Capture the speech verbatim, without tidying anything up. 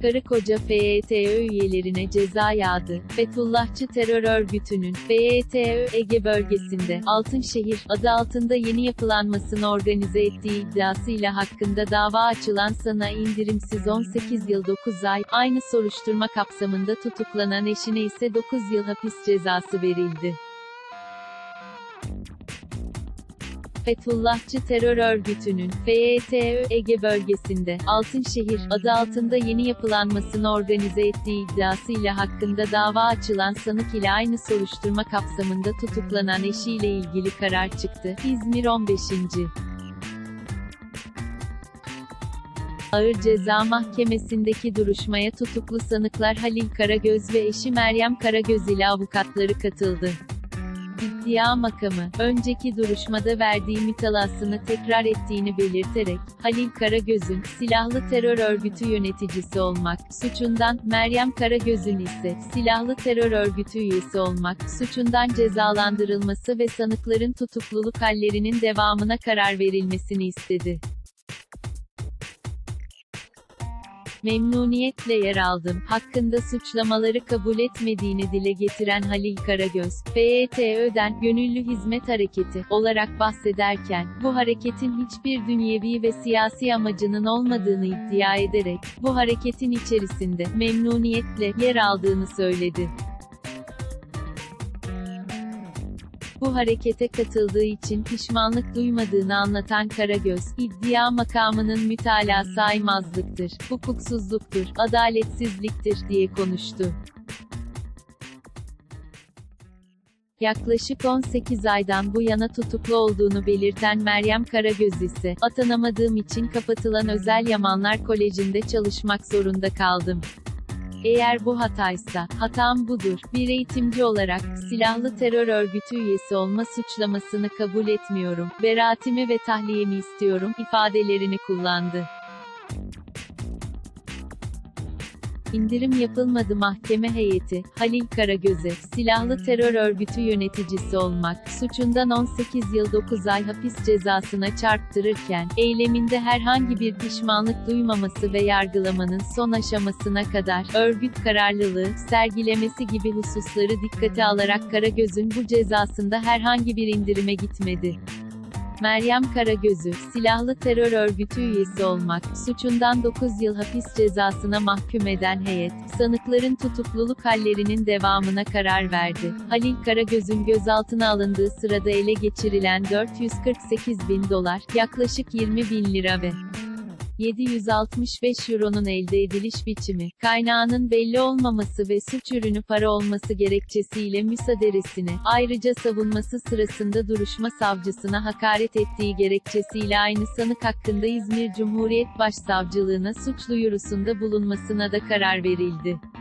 Karı koca F E T Ö üyelerine ceza yağdı. Fethullahçı terör örgütünün, F E T Ö Ege bölgesinde, Altınşehir, adı altında yeni yapılanmasını organize ettiği iddiasıyla hakkında dava açılan sana indirimsiz on sekiz yıl dokuz ay, aynı soruşturma kapsamında tutuklanan eşine ise dokuz yıl hapis cezası verildi. Fethullahçı terör örgütünün, F E T Ö Ege bölgesinde, Altınşehir, adı altında yeni yapılanmasını organize ettiği iddiasıyla hakkında dava açılan sanık ile aynı soruşturma kapsamında tutuklanan eşiyle ilgili karar çıktı. İzmir on beşinci Ağır Ceza Mahkemesi'ndeki duruşmaya tutuklu sanıklar Halil Karagöz ve eşi Meryem Karagöz ile avukatları katıldı. İddia makamı, önceki duruşmada verdiği mütalasını tekrar ettiğini belirterek, Halil Karagöz'ün, silahlı terör örgütü yöneticisi olmak, suçundan, Meryem Karagöz'ün ise, silahlı terör örgütü üyesi olmak, suçundan cezalandırılması ve sanıkların tutukluluk hallerinin devamına karar verilmesini istedi. Memnuniyetle yer aldım, hakkında suçlamaları kabul etmediğini dile getiren Halil Karagöz, F E T Ö'den, gönüllü hizmet hareketi, olarak bahsederken, bu hareketin hiçbir dünyevi ve siyasi amacının olmadığını iddia ederek, bu hareketin içerisinde, memnuniyetle, yer aldığını söyledi. Bu harekete katıldığı için pişmanlık duymadığını anlatan Karagöz, iddia makamının mütalası aymazlıktır, hukuksuzluktur, adaletsizliktir diye konuştu. Yaklaşık on sekiz aydan bu yana tutuklu olduğunu belirten Meryem Karagöz ise, atanamadığım için kapatılan Özel Yamanlar Koleji'nde çalışmak zorunda kaldım. Eğer bu hataysa, hatam budur. Bir eğitimci olarak, silahlı terör örgütü üyesi olma suçlamasını kabul etmiyorum. Beraatimi ve tahliyemi istiyorum, ifadelerini kullandı. İndirim yapılmadı. Mahkeme heyeti, Halil Karagöz'e, silahlı terör örgütü yöneticisi olmak, suçundan on sekiz yıl dokuz ay hapis cezasına çarptırırken, eyleminde herhangi bir pişmanlık duymaması ve yargılamanın son aşamasına kadar, örgüt kararlılığı, sergilemesi gibi hususları dikkate alarak Karagöz'ün bu cezasında herhangi bir indirime gitmedi. Meryem Karagöz'ü, silahlı terör örgütü üyesi olmak, suçundan dokuz yıl hapis cezasına mahkum eden heyet, sanıkların tutukluluk hallerinin devamına karar verdi. Halil Karagöz'ün gözaltına alındığı sırada ele geçirilen dört yüz kırk sekiz bin dolar, yaklaşık yirmi bin lira ve yedi yüz altmış beş euronun elde ediliş biçimi, kaynağının belli olmaması ve suç ürünü para olması gerekçesiyle müsaaderesine, ayrıca savunması sırasında duruşma savcısına hakaret ettiği gerekçesiyle aynı sanık hakkında İzmir Cumhuriyet Başsavcılığına suç duyurusunda bulunmasına da karar verildi.